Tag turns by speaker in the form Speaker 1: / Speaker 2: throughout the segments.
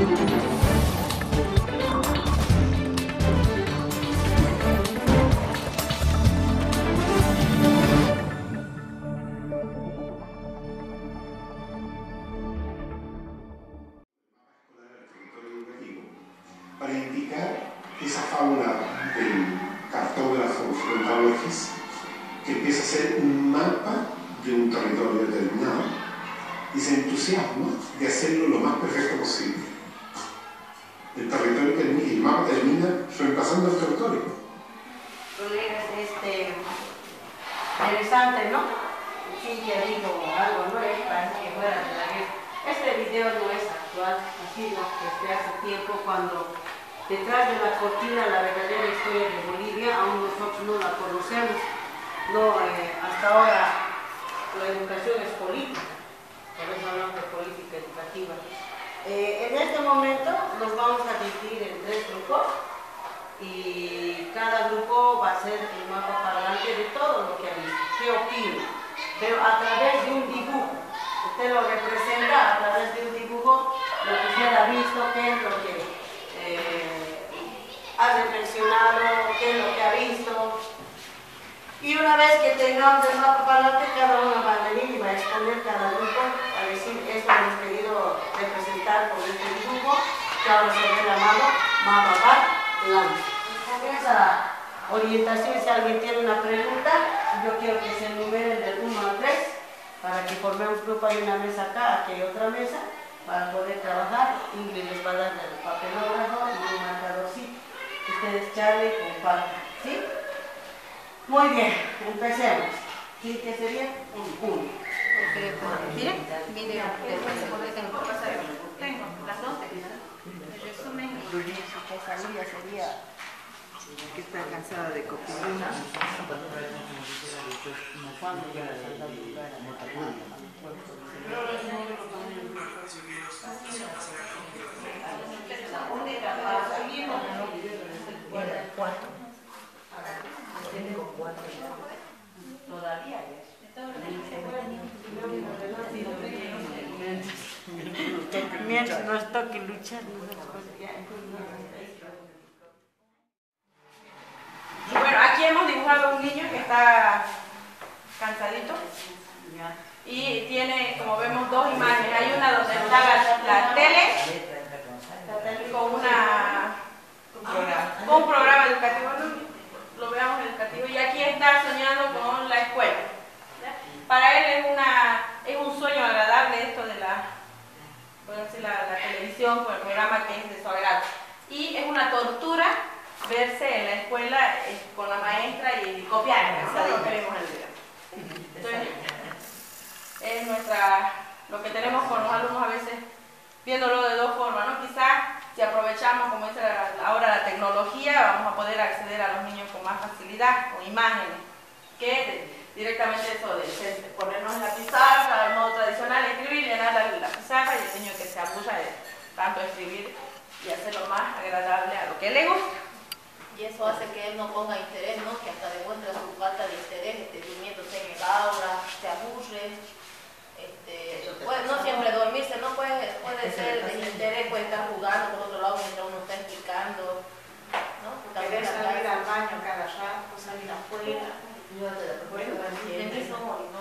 Speaker 1: Para indicar esa fauna del cartógrafo Frontal Borges, que empieza a ser un mapa de un territorio determinado y se entusiasma de hacerlo lo más perfecto posible. El territorio termina, y el mapa termina reemplazando el territorio.
Speaker 2: Colegas, interesante, ¿no? Sí, ya digo algo, ¿no? Es para que fuera de la guerra. Este video no es actual, ha sido desde hace tiempo, cuando detrás de la cortina la verdadera historia de Bolivia, aún nosotros no la conocemos. No, hasta ahora la educación es política, por eso hablamos de política educativa. En este momento nos vamos a dividir en 3 grupos y cada grupo va a ser el mapa parlante de todo lo que ha visto, qué opina, pero a través de un dibujo. Usted lo representa a través de un dibujo, lo que usted ha visto, qué es lo que ha reflexionado, qué es lo que ha visto. Y una vez que tengamos el mapa parlante, cada uno va a venir y va a exponer cada grupo, a decir esto hemos querido representar con este dibujo, que ahora se ve llamado mapa parlante. Con esa orientación, si alguien tiene una pregunta, yo quiero que se enumeren del 1 al 3, para que formemos grupo. Hay una mesa acá, aquí hay otra mesa, para poder trabajar. Ingrid les va a dar el papelógrafo y un marcadorcito. Ustedes charlen y compartan, ¿sí? Muy bien, empecemos. ¿Sí? ¿Qué sería? Un.
Speaker 3: Miren, video, tengo las dos. El resumen.
Speaker 2: Esa línea sería
Speaker 4: que está cansada de copiar.
Speaker 2: Todavía mientras nos toque luchar,
Speaker 3: Bueno, aquí hemos dibujado un niño que está cansadito y tiene, como vemos, 2 imágenes. Hay una donde está la tele con un programa educativo, lo veamos educativo, y aquí está soñando con la escuela. Para él es un sueño agradable esto de la televisión con el programa que es de su agrado. Y es una tortura verse en la escuela con la maestra y copiar, eso es lo que vemos en el video. Entonces, es lo que tenemos con los alumnos a veces, viéndolo de 2 formas, ¿no? Quizás si aprovechamos, como dice ahora, la tecnología, vamos a poder acceder a los niños con más facilidad, con imágenes, que directamente eso de ponernos en la pizarra, el modo tradicional, escribir, llenar la pizarra, y el niño que se aburra de tanto escribir y hacerlo más agradable a lo que le gusta.
Speaker 5: Y eso hace que él no ponga interés, ¿no? Que hasta demuestra su falta de interés, durmiéndose en el aula, se aburre. No siempre dormirse, no puede ser de interés, puede estar jugando por otro lado mientras uno está explicando, ¿no?
Speaker 2: querer salir al baño cada rato, salir afuera.
Speaker 5: Bueno, de mí somos, ¿no?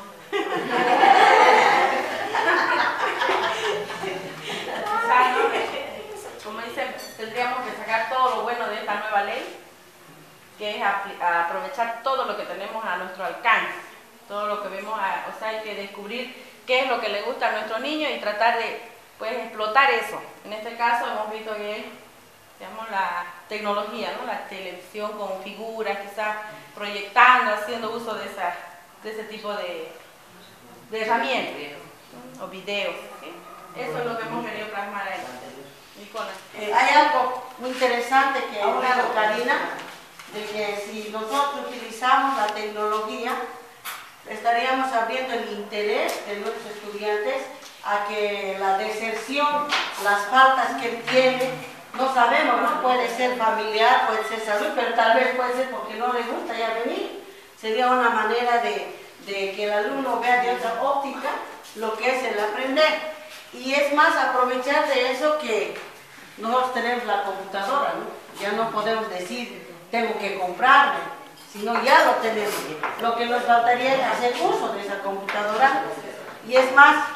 Speaker 3: Como dice, tendríamos que sacar todo lo bueno de esta nueva ley, que es aprovechar todo lo que tenemos a nuestro alcance, todo lo que vemos, o sea, hay que descubrir qué es lo que le gusta a nuestro niño y tratar de, pues, explotar eso. En este caso hemos visto que, digamos, la tecnología, ¿no? La televisión con figuras, quizás proyectando, haciendo uso de ese tipo de herramientas, ¿no? O videos, ¿sí? Eso es lo que hemos querido plasmar ahí.
Speaker 2: Hay algo muy interesante que ha hablado Karina, de que si nosotros utilizamos la tecnología, estaríamos abriendo el interés de nuestros estudiantes a que la deserción, las faltas que tiene, no sabemos, ¿no? Puede ser familiar, puede ser salud, pero tal vez puede ser porque no le gusta ya venir. Sería una manera de que el alumno vea de otra óptica lo que es el aprender. Y es más, aprovechar de eso que nosotros tenemos la computadora, ¿no? Ya no podemos decir, tengo que comprarme, sino ya lo tenemos. Lo que nos faltaría es hacer uso de esa computadora. Y es más,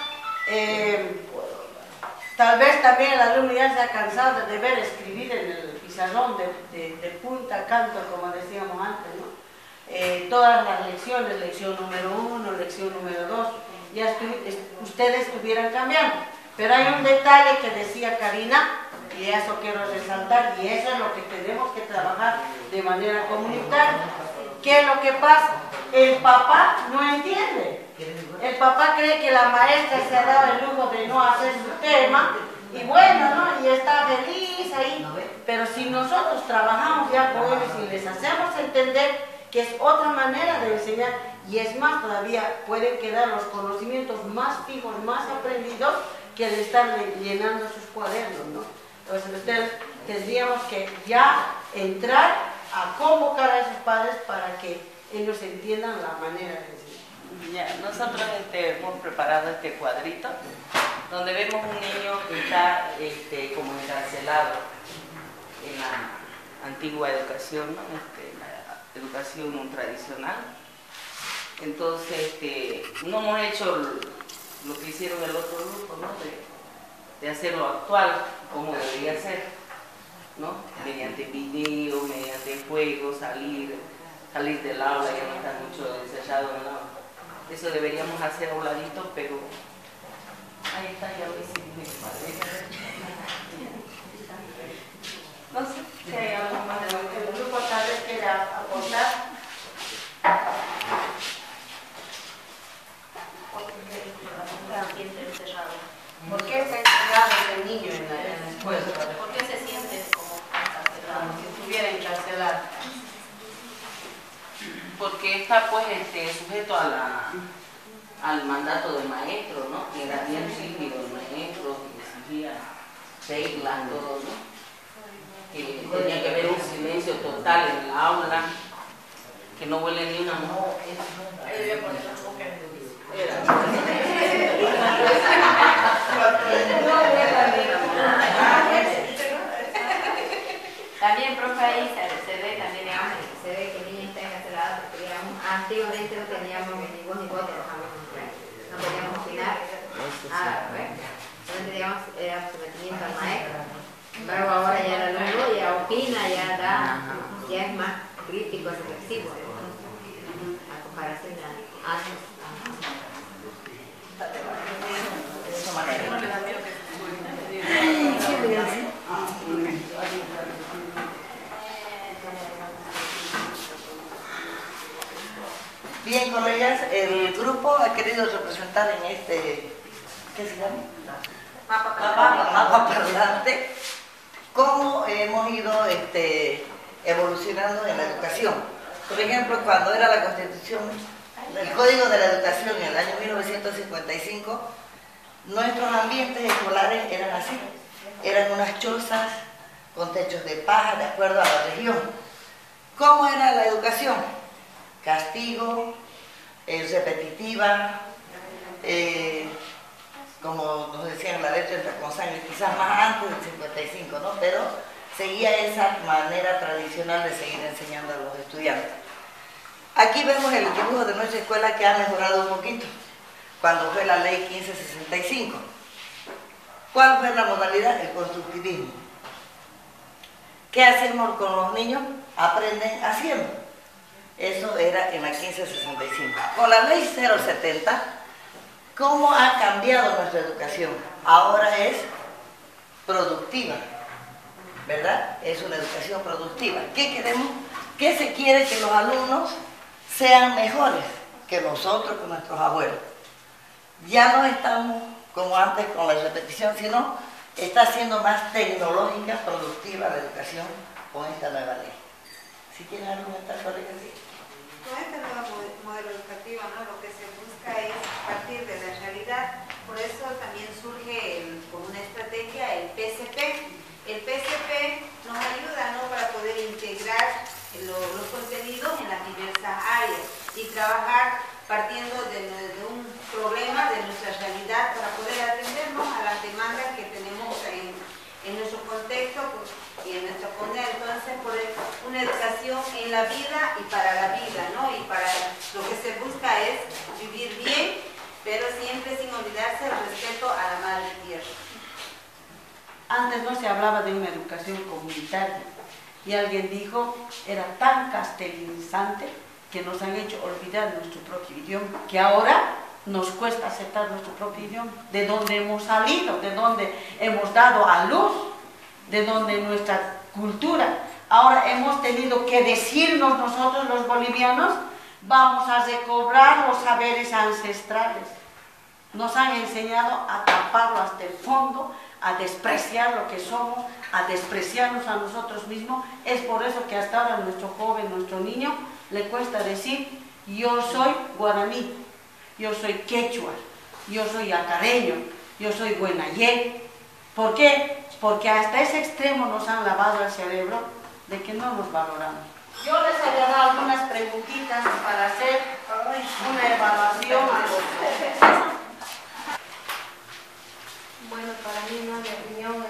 Speaker 2: tal vez también el alumno ya se ha cansado de ver escribir en el pizarrón de punta a canto, como decíamos antes, ¿no? Todas las lecciones, lección número 1, lección número 2, ya ustedes estuvieran cambiando. Pero hay un detalle que decía Karina, y eso quiero resaltar, y eso es lo que tenemos que trabajar de manera comunitaria. ¿Qué es lo que pasa? El papá no entiende. El papá cree que la maestra se ha dado el lujo de no hacer su tema, y bueno, ¿no? Y está feliz ahí. Pero si nosotros trabajamos ya con ellos y les hacemos entender que es otra manera de enseñar, y es más, todavía pueden quedar los conocimientos más fijos, más aprendidos, que el estar llenando sus cuadernos, ¿no? Entonces, ustedes tendríamos que ya entrar a convocar a esos padres para que ellos entiendan la manera de enseñar.
Speaker 6: Ya, nosotros hemos preparado este cuadrito donde vemos un niño que está como encarcelado en la antigua educación, ¿no? La educación tradicional. Entonces, no hemos hecho lo que hicieron el otro grupo, ¿no? De hacerlo actual, como debería ser, ¿no? Mediante video, mediante juegos, salir del aula, ya no está mucho ensayado en el aula. Eso deberíamos hacer a un ladito, pero ahí está, ya lo hicimos. No sé si hay algo más de lo que
Speaker 2: El grupo tal vez quiera aportar. ¿Por qué está encerrado ese niño en la escuela?
Speaker 5: ¿Por qué se siente como encarcelado?
Speaker 2: Si estuviera encarcelado.
Speaker 6: Porque está pues sujeto al mandato del maestro, ¿no? Que era bien rígido el maestro, que exigía reglas, todo, ¿no? Que tenía que haber un silencio total en el aula, que no huele ni una mosca.
Speaker 5: Ahí voy a poner las bocas en el
Speaker 7: También, profe, ahí se ve también, digamos, se ve que el niño está encarcelado porque, digamos, antiguamente no teníamos ni voz ni voto, no podíamos opinar. Solamente, digamos, era sometimiento al maestro. Pero ahora ya el alumno ya opina, ya es más crítico, es reflexivo, a comparación de antes.
Speaker 8: Bien, colegas, el grupo ha querido representar en este, ¿qué se llama? Mapa parlante, cómo hemos ido evolucionando en la educación. Por ejemplo, cuando era la Constitución, el Código de la Educación en el año 1955, nuestros ambientes escolares eran así, eran unas chozas con techos de paja de acuerdo a la región. ¿Cómo era la educación? Castigo, repetitiva, como nos decían, la letra entra con sangre, quizás más antes del 55, ¿no? Pero seguía esa manera tradicional de seguir enseñando a los estudiantes. Aquí vemos el dibujo de nuestra escuela que ha mejorado un poquito, cuando fue la ley 1565. ¿Cuál fue la modalidad? El constructivismo. ¿Qué hacemos con los niños? Aprenden haciendo. Eso era en la 1565. Con la ley 070, ¿cómo ha cambiado nuestra educación? Ahora es productiva, ¿verdad? Es una educación productiva. ¿Qué queremos? ¿Qué se quiere? Que los alumnos sean mejores que nosotros, que nuestros abuelos. Ya no estamos como antes con la repetición, sino está siendo más tecnológica, productiva la educación con esta nueva ley. Si quieren argumentar, colegas, sí.
Speaker 4: Con este nuevo modelo educativo, ¿no? Lo que se busca es partir de la realidad. Por eso también surge como una estrategia el PSP. El PSP nos ayuda, ¿no? Para poder integrar los contenidos en las diversas áreas y trabajar partiendo de un problema de nuestra realidad para poder atendernos a las demandas que tenemos en nuestro contexto. una educación en la vida y para la vida, ¿no? Y para lo que se busca es vivir bien, pero siempre sin olvidarse el respeto a la madre tierra.
Speaker 2: Antes no se hablaba de una educación comunitaria y alguien dijo, era tan castellanizante que nos han hecho olvidar nuestro propio idioma, que ahora nos cuesta aceptar nuestro propio idioma, de donde hemos salido, de donde hemos dado a luz, de donde nuestra cultura. Ahora hemos tenido que decirnos nosotros los bolivianos, vamos a recobrar los saberes ancestrales. Nos han enseñado a taparlo hasta el fondo, a despreciar lo que somos, a despreciarnos a nosotros mismos. Es por eso que hasta ahora nuestro joven, nuestro niño, le cuesta decir, yo soy guaraní, yo soy quechua, yo soy acareño, yo soy guenayé. ¿Por qué? Porque hasta ese extremo nos han lavado el cerebro de que no nos valoramos. Yo les he dado algunas preguntitas para hacer una evaluación a los...
Speaker 5: Bueno, para mí, ¿no? Mi opinión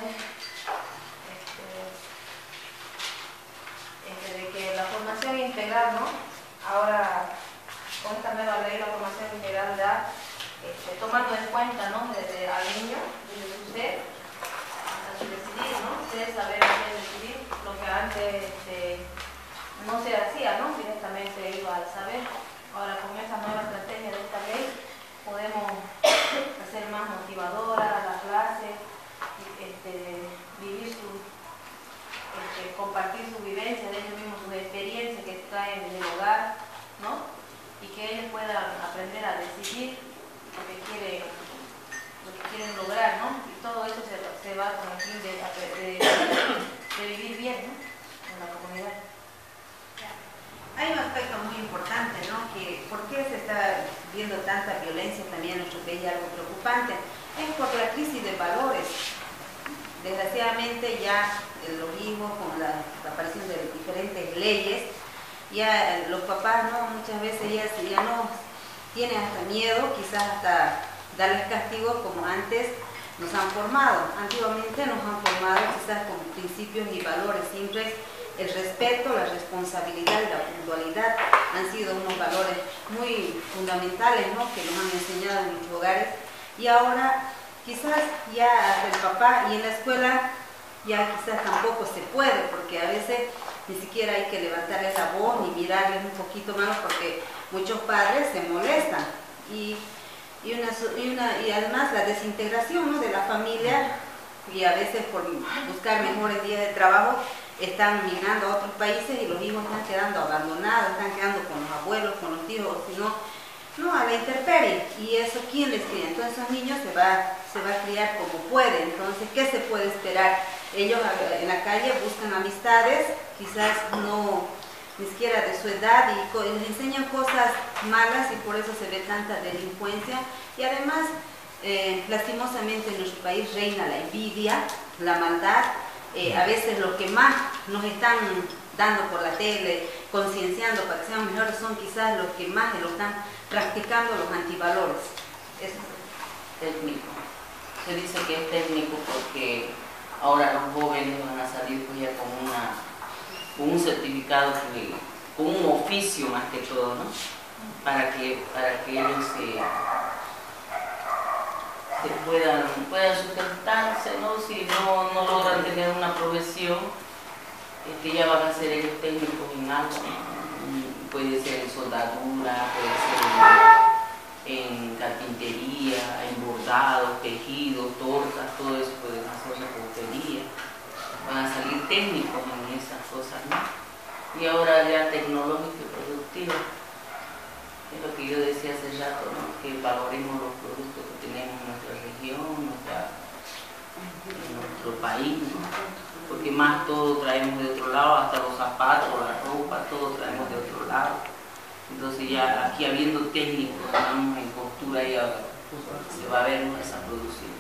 Speaker 5: es de que la formación integral, ¿no? Ahora, con esta nueva ley, la formación integral da, tomando en cuenta, ¿no? Desde al niño, desde su ser, hasta su decidir, ¿no? Ustedes saber hacer decidir lo que antes no se hacía, ¿no? Directamente iba al saber. Ahora, con esta nueva estrategia de esta ley, podemos hacer más motivadora la clase, vivir compartir su vivencia de ellos mismos, sus experiencias que traen del hogar, ¿no? Y que ellos puedan aprender a decidir lo que quieren lograr, ¿no? Y todo eso se va con el fin de vivir bien, ¿no? En la comunidad.
Speaker 4: Hay un aspecto muy importante, ¿no? Que ¿por qué se está viendo tanta violencia también en nuestro país? Algo preocupante es por la crisis de valores. Desgraciadamente ya los hijos, con la aparición de diferentes leyes, ya los papás, ¿no? Muchas veces ya no tienen hasta miedo, quizás hasta darles castigos como antes nos han formado. Antiguamente nos han formado quizás con principios y valores simples. El respeto, la responsabilidad y la puntualidad han sido unos valores muy fundamentales, ¿no? Que nos han enseñado en nuestros hogares. Y ahora quizás ya el papá y en la escuela ya quizás tampoco se puede, porque a veces ni siquiera hay que levantar esa voz ni mirarles un poquito más, porque muchos padres se molestan. Y además la desintegración, ¿no? De la familia, y a veces por buscar mejores días de trabajo están migrando a otros países y los hijos están quedando abandonados, están quedando con los abuelos, con los tíos, o si no, a la intemperie. Y eso, ¿quién les cría? Entonces esos niños se va a criar como pueden. Entonces, ¿qué se puede esperar? Ellos en la calle buscan amistades, quizás no, ni siquiera de su edad, y les enseñan cosas malas y por eso se ve tanta delincuencia. Y además, lastimosamente en nuestro país reina la envidia, la maldad. A veces lo que más nos están dando por la tele, concienciando para que sean mejores, son quizás los que más lo están practicando, los antivalores. Eso.
Speaker 6: Técnico. Se dice que es técnico porque ahora los jóvenes van a salir pues ya con un certificado, con un oficio más que todo, ¿no? Para que ellos puedan sustentarse, ¿no? Si no logran tener una profesión, ya van a ser ellos técnicos en algo, ¿no? Puede ser en soldadura, puede ser en carpintería, en bordados, tejidos, tortas, todo eso pueden hacer, repostería. Van a salir técnicos en esas cosas, ¿no? Y ahora ya tecnológico y productivo. Es lo que yo decía hace rato, ¿no? Que valoremos los productos que tenemos en nuestra región, en nuestro país, ¿no? Porque más todo traemos de otro lado, hasta los zapatos, la ropa, todo traemos de otro lado. Entonces ya aquí habiendo técnicos, estamos en costura y ahora se va a ver esa producción.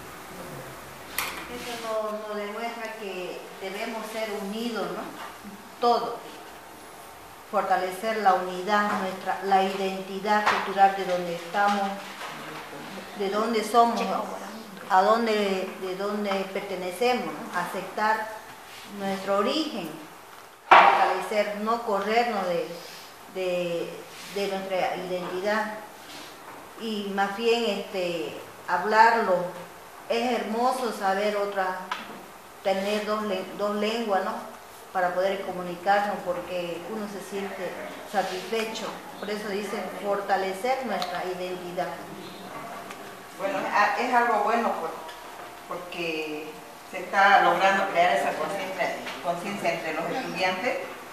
Speaker 4: Eso nos demuestra que debemos ser unidos, ¿no? Todos. Fortalecer la unidad, la identidad cultural de donde estamos, de dónde somos, de dónde pertenecemos, ¿no? Aceptar nuestro origen, fortalecer
Speaker 9: fortalecer, no corrernos de nuestra identidad y más bien hablarlo. Es hermoso saber tener dos lenguas, ¿no? Para poder comunicarnos, porque uno se siente satisfecho. Por eso dice fortalecer nuestra identidad.
Speaker 8: Bueno, es algo bueno porque se está logrando crear esa conciencia entre los estudiantes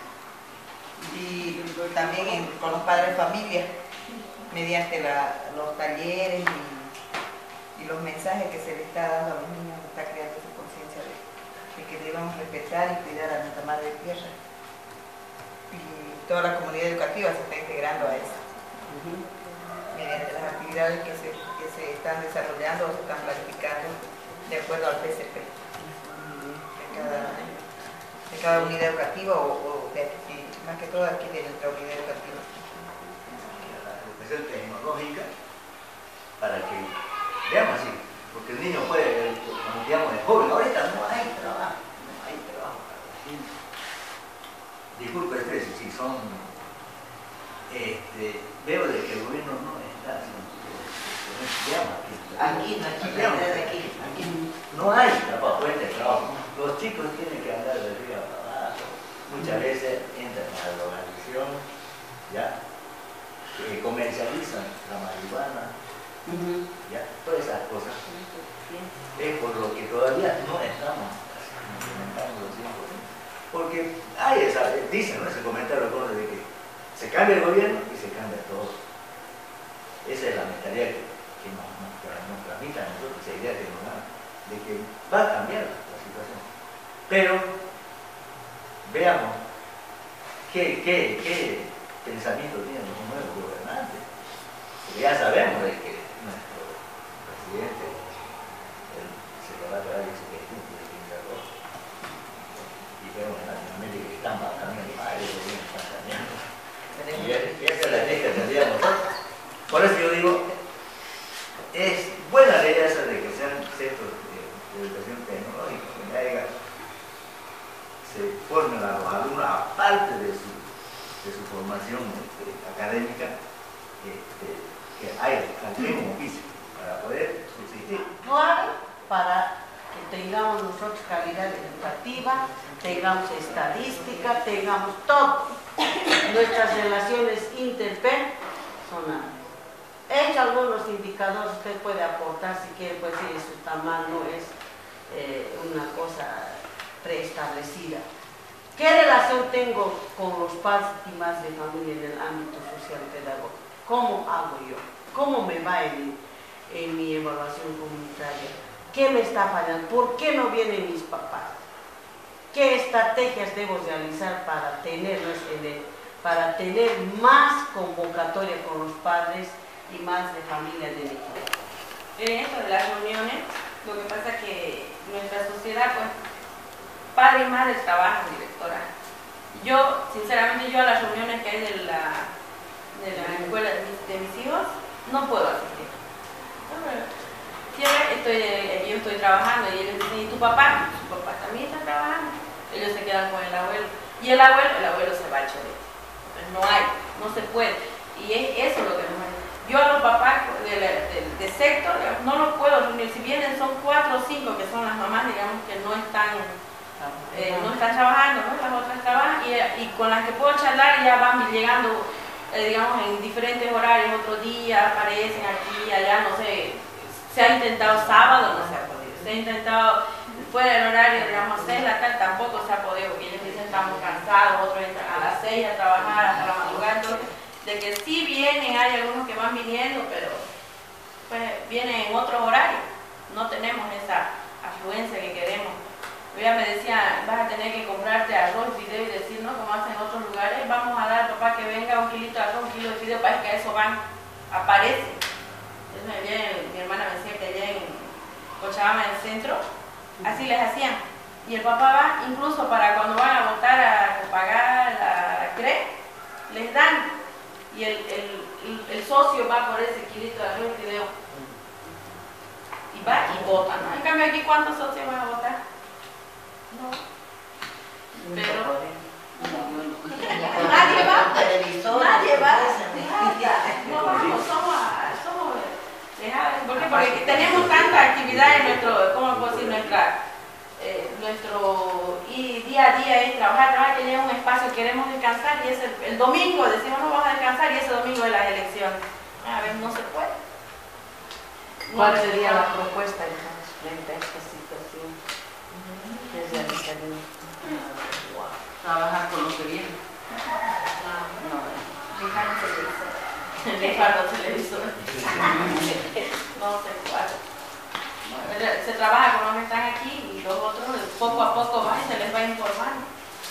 Speaker 8: y también con los padres de familia, mediante los talleres y los mensajes que se le está dando a los niños, se está creando esa conciencia de que debemos respetar y cuidar a nuestra madre tierra. Y toda la comunidad educativa se está integrando a eso, mediante las actividades que se están desarrollando o se están planificando de acuerdo al PSP de cada unidad educativa o más que todo aquí de nuestra unidad educativa.
Speaker 10: La educación tecnológica para que veamos así, porque el niño puede, como digamos, el joven, ahorita no hay trabajo para los niños. Disculpe ustedes si son, veo de que el gobierno no está haciendo, aquí no hay trabajo, trabajo. Los chicos tienen que andar de arriba para abajo, muchas veces entran a la drogadicción, ¿ya? Comercializan la marihuana, ¿ya? Todas esas cosas. Es por lo que todavía no estamos implementando los 100%. Porque hay dicen, ¿no? Ese comentario de que se cambia el gobierno y se cambia todo. Esa es la mentalidad que nos transmite a nosotros, esa idea que nos da, de que va a cambiar la situación. Pero veamos qué pensamiento tienen los nuevos gobernantes. Porque ya sabemos de que nuestro presidente se le va a quedar ese ejemplo de Quintarro. Y vemos en Latinoamérica que están cambiando, el gobierno está cambiando. Y esa es la idea que tendríamos nosotros. Por eso yo digo, es buena la idea esa de que sean centros de educación tecnológica, donde se formen a los alumnos, aparte de su formación académica, que hay un oficio para poder subsistir.
Speaker 2: Claro, para que tengamos nosotros calidad educativa, tengamos estadística, tengamos todo. Nuestras relaciones interpersonales. He hecho algunos indicadores, usted puede aportar si quiere, pues si su tamaño es una cosa preestablecida. ¿Qué relación tengo con los padres y madres de familia en el ámbito social pedagógico? ¿Cómo hago yo? ¿Cómo me va en mi evaluación comunitaria? ¿Qué me está fallando? ¿Por qué no vienen mis papás? ¿Qué estrategias debo realizar para tener más convocatoria con los padres y más de familia de mi equipo?
Speaker 3: En esto de las reuniones, lo que pasa es que nuestra sociedad, pues, padre y madre trabajan, directora. Yo, sinceramente, a las reuniones que hay de la escuela de mis hijos, no puedo asistir. Siempre yo estoy trabajando y ellos dicen, ¿y tu papá? Su papá también está trabajando. Ellos se quedan con el abuelo. Y el abuelo se va a chorete. Entonces no se puede. Y eso es lo que nos hay. Yo a los papás de sector no los puedo reunir. Si vienen son 4 o 5 que son las mamás, digamos, que no están trabajando, ¿no? Las otras trabajan y con las que puedo charlar ya van llegando, digamos, en diferentes horarios, otro día aparecen aquí, allá, no sé. Se ha intentado sábado, no se ha podido. Se ha intentado fuera del horario, digamos, 6 de la tarde, tampoco se ha podido, porque ellos dicen estamos cansados, otros entran a las 6 a trabajar hasta la madrugada. Entonces, de que sí vienen, hay algunos que van viniendo, pero pues vienen en otro horario. No tenemos esa afluencia que queremos. Ya me decía, vas a tener que comprarte arroz, fideo y decir, ¿no? Como hacen en otros lugares, vamos a dar al papá que venga 1 kilito de arroz, 1 kilo de fideo, para que a eso van, aparece. Entonces, mi hermana me decía que allá en Cochabamba, en el centro, así les hacían. Y el papá va, incluso para cuando van a votar a pagar la CRE, les dan. Y el socio va por ese kilito de arroz y fideo. Y va y vota, ¿no? En cambio aquí, ¿cuántos socios van a votar? No. Pero nadie va.
Speaker 8: Televisor,
Speaker 3: Nadie va.
Speaker 8: cosas.
Speaker 3: No vamos, somos dejados. ¿Por qué? Porque tenemos tanta actividad en nuestro, ¿cómo puedo decir? Nuestro día a día es trabajar, que llega un espacio, queremos descansar y es el domingo, decimos no vamos a descansar y ese domingo es las elecciones. A ver, no se puede.
Speaker 2: ¿Cuál sería la propuesta entonces frente a esta situación? Desde el exterior. Trabajar con lo que viene.
Speaker 3: Dejar el televisor. Dejar los televisores. No sé cuál. Se trabaja con los que están aquí y los otros poco a poco van y se les va informando.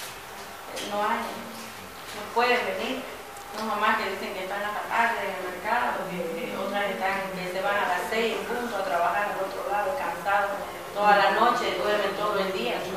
Speaker 3: No pueden venir. Son mamás que dicen que están a la tarde en el mercado, que otras que se van a las 6 en punto a trabajar al otro lado, cansados, toda la noche, duermen todo el día.